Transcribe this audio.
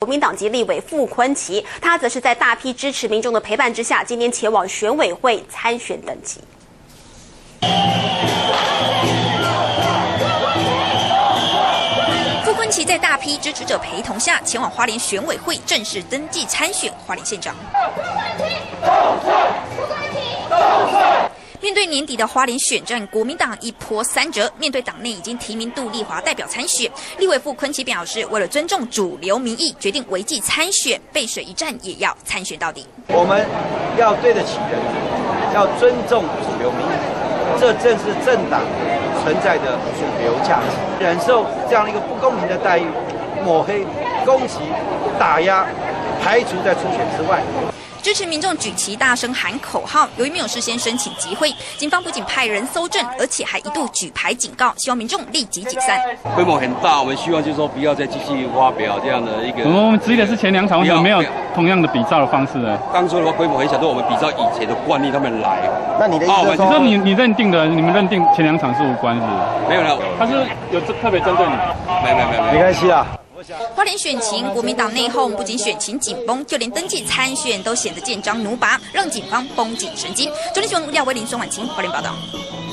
国民党籍立委傅崐萁，他则是在大批支持民众的陪伴之下，今天前往选委会参选登记。 傅崐萁在大批支持者陪同下，前往花莲选委会正式登记参选花莲县长。面对年底的花莲选战，国民党一波三折。面对党内已经提名杜丽华代表参选，立委傅崐萁表示，为了尊重主流民意，决定违纪参选，背水一战也要参选到底。 我们要对得起人民，要尊重主流民意，这正是政党存在的主流价值。忍受这样的一个不公平的待遇、抹黑、攻击、打压，排除在初选之外。 支持民众举旗大声喊口号，由于没有事先申请集会，警方不仅派人搜证，而且还一度举牌警告，希望民众立即解散。 规模很大，我们希望就是说不要再继续发表这样的一个。 我们质疑的是前2场为什么没有同样的比照的方式呢？ 当初的话规模很小，说我们比照以前的惯例他们来。 那你的意思是说， 你说你认定的，你们认定前2场是无关是？ 没有了， 他是有特别针对你？ 没关系啦。 花莲选情，国民党内讧，不仅选情紧绷，就连登记参选都显得剑张弩拔，让警方绷紧神经。中天新闻吴廖威林、孙婉清花莲报道。